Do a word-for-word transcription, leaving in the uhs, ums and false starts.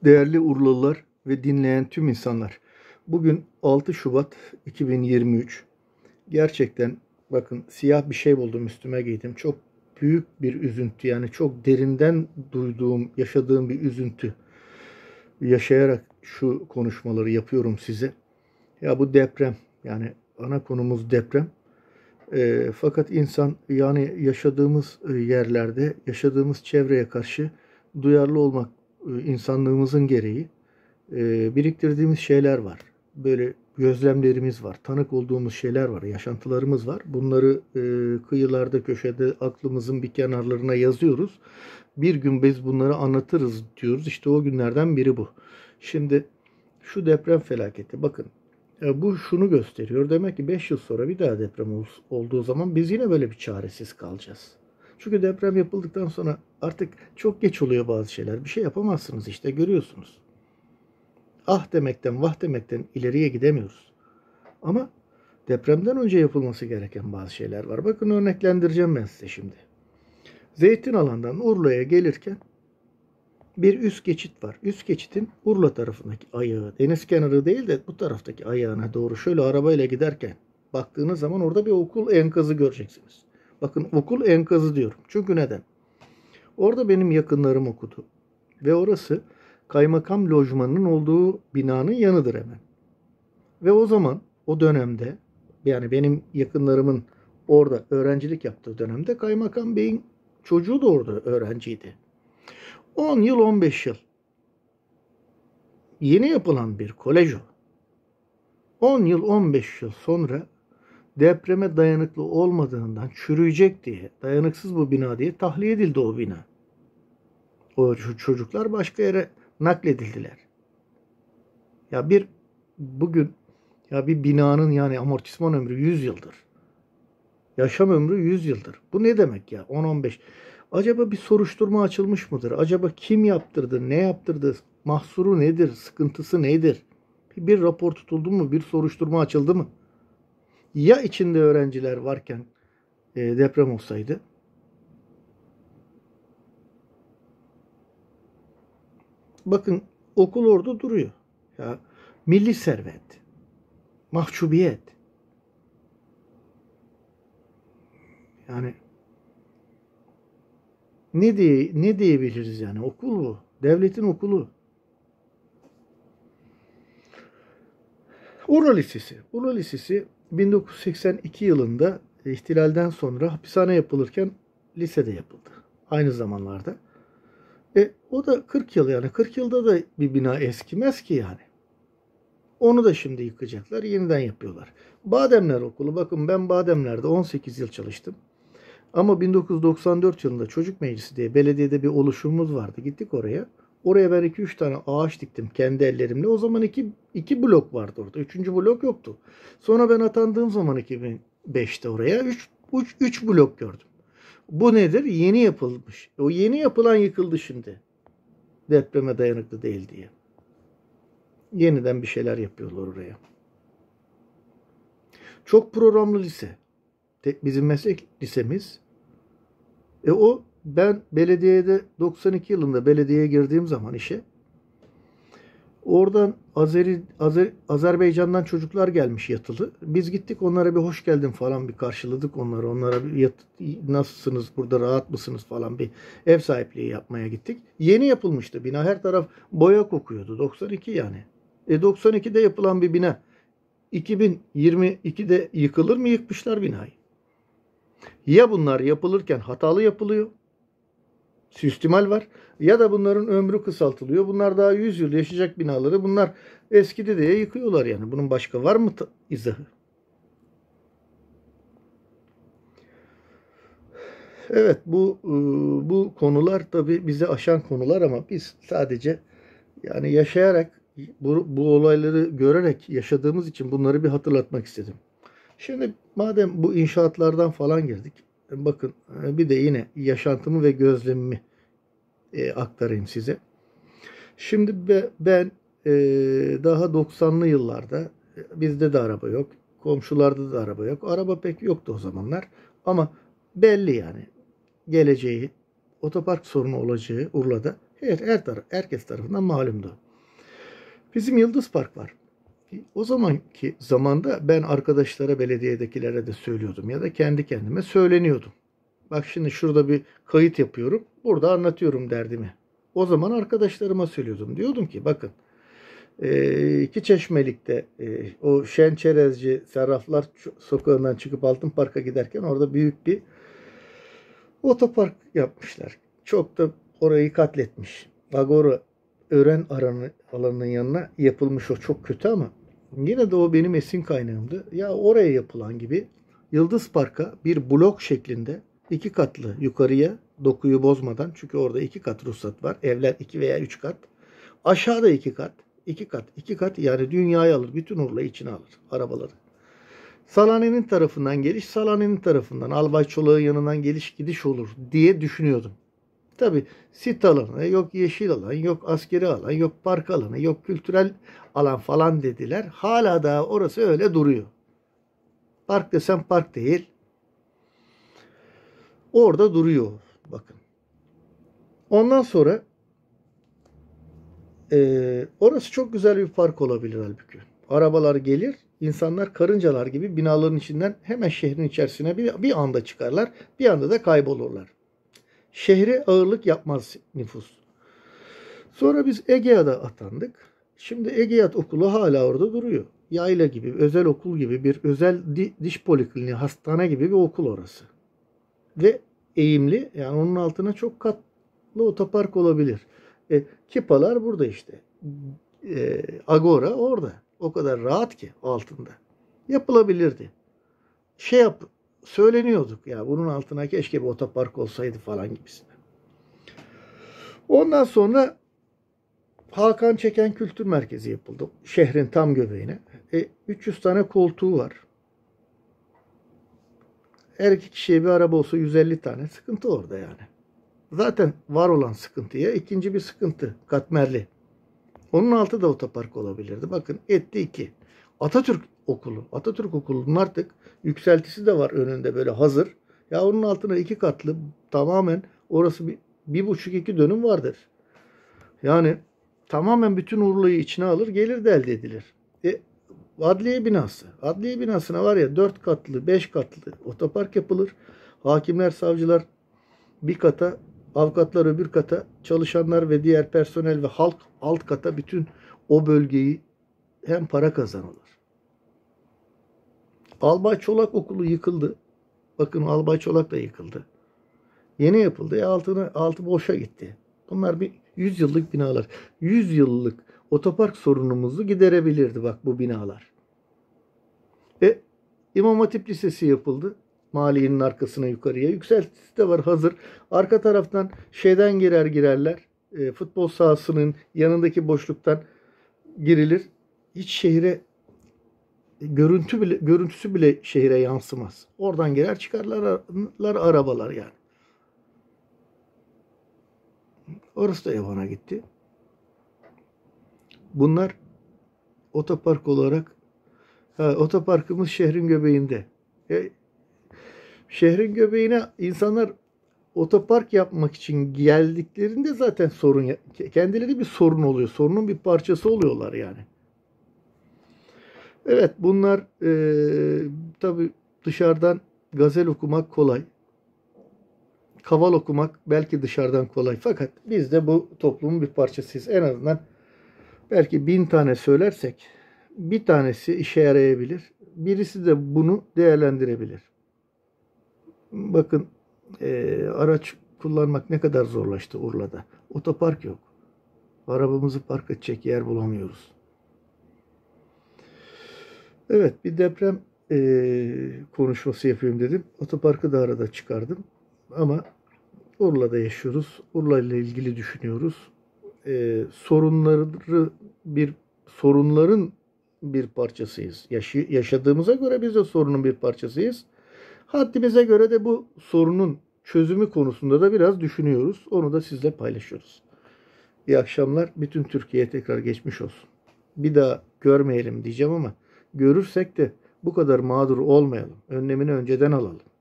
Değerli Urlalılar ve dinleyen tüm insanlar. Bugün altı Şubat iki bin yirmi üç. Gerçekten bakın siyah bir şey buldum, üstüme giydim. Çok büyük bir üzüntü, yani çok derinden duyduğum, yaşadığım bir üzüntü. Yaşayarak şu konuşmaları yapıyorum size. Ya bu deprem, yani ana konumuz deprem. E, fakat insan, yani yaşadığımız yerlerde, yaşadığımız çevreye karşı duyarlı olmak e, insanlığımızın gereği. E, biriktirdiğimiz şeyler var. Böyle gözlemlerimiz var. Tanık olduğumuz şeyler var. Yaşantılarımız var. Bunları e, kıyılarda, köşede, aklımızın bir kenarlarına yazıyoruz. Bir gün biz bunları anlatırız diyoruz. İşte o günlerden biri bu. Şimdi şu deprem felaketi. Bakın. E, bu şunu gösteriyor. Demek ki beş yıl sonra bir daha deprem ol, olduğu zaman biz yine böyle bir çaresiz kalacağız. Çünkü deprem yapıldıktan sonra artık çok geç oluyor bazı şeyler. Bir şey yapamazsınız, işte görüyorsunuz. Ah demekten, vah demekten ileriye gidemiyoruz. Ama depremden önce yapılması gereken bazı şeyler var. Bakın, örneklendireceğim ben size şimdi. Zeytinalan'dan Urla'ya gelirken bir üst geçit var. Üst geçitin Urla tarafındaki ayağı, deniz kenarı değil de bu taraftaki ayağına doğru şöyle arabayla giderken baktığınız zaman orada bir okul enkazı göreceksiniz. Bakın, okul enkazı diyorum. Çünkü neden? Orada benim yakınlarım okudu. Ve orası kaymakam lojmanının olduğu binanın yanıdır hemen. Ve o zaman, o dönemde, yani benim yakınlarımın orada öğrencilik yaptığı dönemde kaymakam beyin çocuğu da orada öğrenciydi. on yıl, on beş yıl. Yeni yapılan bir kolej o. on yıl, on beş yıl sonra depreme dayanıklı olmadığından çürüyecek diye, dayanıksız bu bina diye tahliye edildi o bina. O çocuklar başka yere nakledildiler. Ya bir bugün ya bir binanın, yani amortisman ömrü yüz yıldır. Yaşam ömrü yüz yıldır. Bu ne demek ya? on on beş. Acaba bir soruşturma açılmış mıdır? Acaba kim yaptırdı? Ne yaptırdı? Mahsuru nedir? Sıkıntısı nedir? Bir rapor tutuldu mu? Bir soruşturma açıldı mı? Ya içinde öğrenciler varken e, deprem olsaydı? Bakın, okul orada duruyor. Ya milli servet. Mahcubiyet. Yani ne diye ne diyebiliriz yani? Okul bu. Devletin okulu. Urla Lisesi. Urla Lisesi bin dokuz yüz seksen iki yılında ihtilalden sonra hapishane yapılırken lisede yapıldı. Aynı zamanlarda. E, o da kırk yıl, yani kırk yılda da bir bina eskimez ki yani. Onu da şimdi yıkacaklar, yeniden yapıyorlar. Bademler Okulu. Bakın, ben Bademler'de on sekiz yıl çalıştım. Ama bin dokuz yüz doksan dört yılında Çocuk Meclisi diye belediyede bir oluşumumuz vardı. Gittik oraya. Oraya ben iki üç tane ağaç diktim kendi ellerimle. O zaman iki, iki blok vardı orada. Üçüncü blok yoktu. Sonra ben atandığım zaman iki bin beşte oraya üç, üç blok gördüm. Bu nedir? Yeni yapılmış. O yeni yapılan yıkıldı şimdi. Depreme dayanıklı değil diye. Yeniden bir şeyler yapıyorlar oraya. Çok programlı lise. Bizim meslek lisemiz. E o, ben belediyede doksan iki yılında belediyeye girdiğim zaman işe, oradan Azeri, Azer, Azerbaycan'dan çocuklar gelmiş yatılı. Biz gittik, onlara bir hoş geldin falan bir karşıladık onları. Onlara bir yat, nasılsınız, burada rahat mısınız falan bir ev sahipliği yapmaya gittik. Yeni yapılmıştı bina. Her taraf boya kokuyordu. doksan iki yani. E doksan ikide yapılan bir bina iki bin yirmi ikide yıkılır mı? Yıkmışlar binayı. Ya bunlar yapılırken hatalı yapılıyor, suistimal var, ya da bunların ömrü kısaltılıyor. Bunlar daha yüz yıl yaşayacak binaları bunlar eskidi diye yıkıyorlar yani. Bunun başka var mı izahı? Evet, bu bu konular tabii bizi aşan konular ama biz sadece yani yaşayarak, bu, bu olayları görerek yaşadığımız için bunları bir hatırlatmak istedim. Şimdi madem bu inşaatlardan falan girdik, bakın bir de yine yaşantımı ve gözlemimi e, aktarayım size. Şimdi be, ben e, daha doksanlı yıllarda e, bizde de araba yok, komşularda da araba yok. Araba pek yoktu o zamanlar ama belli yani geleceği, otopark sorunu olacağı Urla'da Her, her taraf, herkes tarafından malumdu. Bizim Yıldız Park var. O zamanki zamanda ben arkadaşlara, belediyedekilere de söylüyordum ya da kendi kendime söyleniyordum. Bak şimdi şurada bir kayıt yapıyorum. Burada anlatıyorum derdimi. O zaman arkadaşlarıma söylüyordum. Diyordum ki bakın e, iki Çeşmelik'te e, o Şen Çerezci Serraflar Sokağı'ndan çıkıp Altın Park'a giderken orada büyük bir otopark yapmışlar. Çok da orayı katletmiş. Agora öğren alanı, alanının yanına yapılmış, o çok kötü ama yine de o benim esin kaynağımdı. Ya oraya yapılan gibi Yıldız Park'a bir blok şeklinde iki katlı yukarıya dokuyu bozmadan, çünkü orada iki kat ruhsat var. Evler iki veya üç kat. Aşağıda iki kat. iki kat. iki kat yani dünyayı alır. Bütün Urla'yı içine alır. Arabaları. Salane'nin tarafından geliş, Salane'nin tarafından Albay Çolak'ın yanından geliş gidiş olur diye düşünüyordum. Tabi sit alanı, yok yeşil alan, yok askeri alan, yok park alanı, yok kültürel alan falan dediler. Hala da orası öyle duruyor. Park desem park değil. Orada duruyor. Bakın. Ondan sonra e, orası çok güzel bir park olabilir halbuki. Arabalar gelir, insanlar karıncalar gibi binaların içinden hemen şehrin içerisine bir, bir anda çıkarlar. Bir anda da kaybolurlar. Şehre ağırlık yapmaz nüfus. Sonra biz Egea'da atandık. Şimdi Egeat okulu hala orada duruyor. Yayla gibi, özel okul gibi bir özel diş polikliniği, hastane gibi bir okul orası. Ve eğimli, yani onun altına çok katlı otopark olabilir. E, Kipalar burada işte. E, Agora orada. O kadar rahat ki altında. Yapılabilirdi. Şey yap, söyleniyorduk ya bunun altına keşke bir otopark olsaydı falan gibisine. Ondan sonra Hakan Çeken Kültür Merkezi yapıldı. Şehrin tam göbeğine. E, üç yüz tane koltuğu var. Her iki kişiye bir araba olsa yüz elli tane sıkıntı orada yani. Zaten var olan sıkıntıya ikinci bir sıkıntı katmerli. Onun altı da otopark olabilirdi. Bakın etti iki. Atatürk Okulu. Atatürk Okulu'nun artık yükseltisi de var önünde böyle hazır. Ya onun altına iki katlı tamamen orası bir, bir buçuk iki dönüm vardır. Yani tamamen bütün Urla'yı içine alır, gelir de elde edilir. E, adliye binası. Adliye binasına var ya dört katlı, beş katlı otopark yapılır. Hakimler, savcılar bir kata, avukatlar öbür kata, çalışanlar ve diğer personel ve halk alt kata, bütün o bölgeyi hem para kazanılır. Albay Çolak Okulu yıkıldı. Bakın Albay Çolak da yıkıldı. Yeni yapıldı. E altına, altı boşa gitti. Bunlar bir yüz yıllık binalar. yüz yıllık otopark sorunumuzu giderebilirdi bak bu binalar. E İmam Hatip Lisesi yapıldı. Maliyenin arkasına yukarıya. Yükseltisi de var hazır. Arka taraftan şeyden girer girerler. E, futbol sahasının yanındaki boşluktan girilir. Hiç şehre görüntü bile, görüntüsü bile şehre yansımaz. Oradan girer çıkarlar arabalar yani. Orası da Yavan'a gitti. Bunlar otopark olarak, ha, otoparkımız şehrin göbeğinde. E, şehrin göbeğine insanlar otopark yapmak için geldiklerinde zaten sorun, kendileri bir sorun oluyor. Sorunun bir parçası oluyorlar yani. Evet, bunlar e, tabii dışarıdan gazel okumak kolay. Kaval okumak belki dışarıdan kolay. Fakat biz de bu toplumun bir parçasıyız. En azından belki bin tane söylersek bir tanesi işe yarayabilir. Birisi de bunu değerlendirebilir. Bakın e, araç kullanmak ne kadar zorlaştı Urla'da. Otopark yok. Arabamızı park edecek yer bulamıyoruz. Evet, bir deprem e, konuşması yapayım dedim. Otoparkı da arada çıkardım. Ama Urla'da yaşıyoruz. Urla ile ilgili düşünüyoruz. E, sorunları bir sorunların bir parçasıyız. Yaşı, yaşadığımıza göre biz de sorunun bir parçasıyız. Haddimize göre de bu sorunun çözümü konusunda da biraz düşünüyoruz. Onu da sizle paylaşıyoruz. İyi akşamlar. Bütün Türkiye'ye tekrar geçmiş olsun. Bir daha görmeyelim diyeceğim ama görürsek de bu kadar mağdur olmayalım. Önlemini önceden alalım.